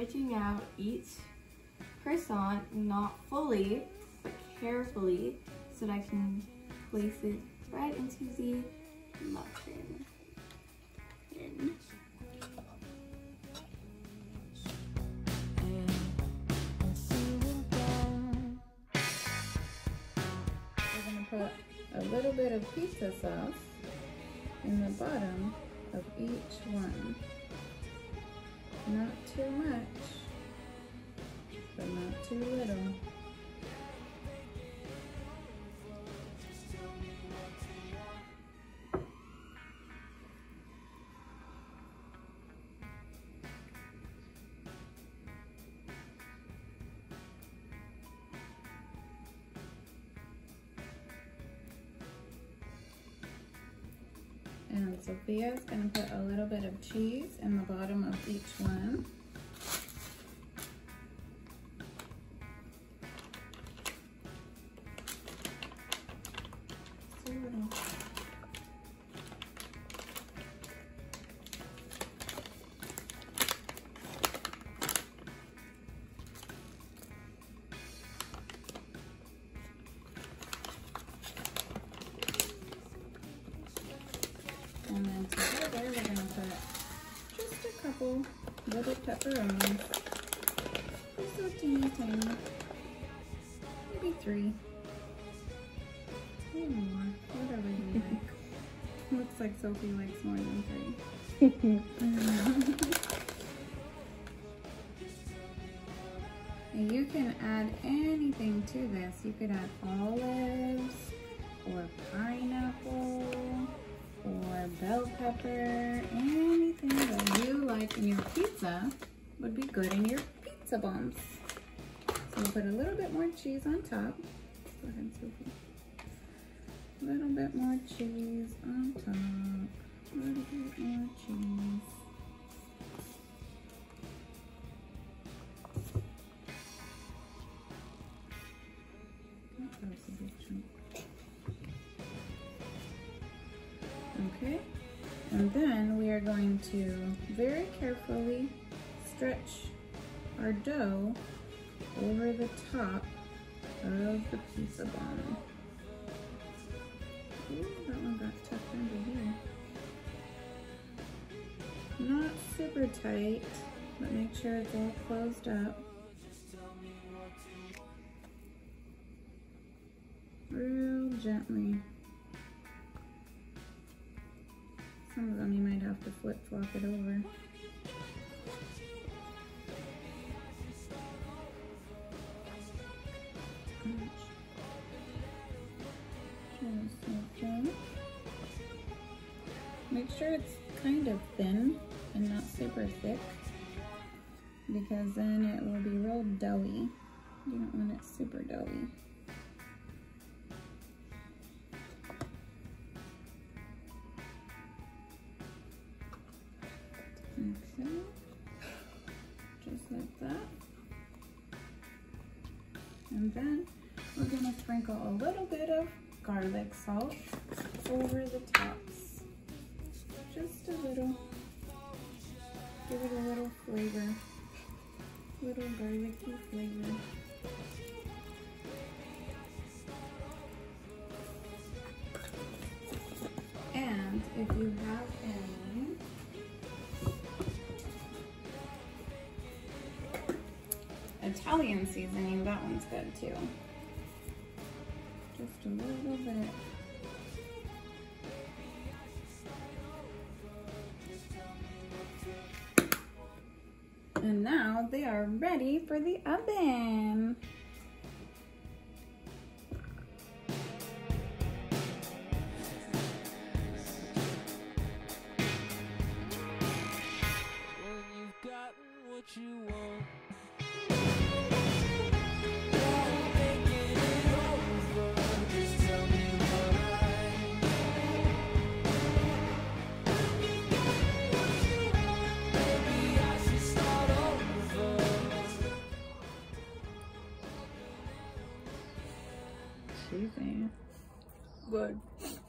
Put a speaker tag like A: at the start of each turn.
A: switching out each croissant, not fully, but carefully, so that I can place it right into the muffin. We're gonna put a little bit of pizza sauce in the bottom of each one. Not too much, but not too little. And Sophia's gonna put a little bit of cheese in the bottom of each one. So little. And then together we're going to put just a couple little pepperonis. Just so teeny tiny. Maybe 3. Maybe more. Whatever you like. Looks like Sophie likes more than 3. And you can add anything to this. You could add olives or pineapple or bell pepper. Anything that you like in your pizza would be good in your pizza bombs. So we'll put a little bit more cheese on top. Go ahead, Sophie. A little bit more cheese on top. A little bit more cheese. That was a big chunk. Okay, and then we are going to very carefully stretch our dough over the top of the pizza bomb. Ooh, that one got tucked under here. Not super tight, but make sure it's all closed up. Real gently. Some of them you might have to flip-flop it over. Make sure it's kind of thin and not super thick, because then it will be real doughy. You don't want it super doughy. Okay, just like that. And then we're gonna sprinkle a little bit of garlic salt over the tops. Just a little. Give it a little flavor. Little garlicky flavor. And if you have any Italian seasoning, that one's good too. Just a little bit. And now they are ready for the oven.
B: When you've gotten what you want.
A: Good.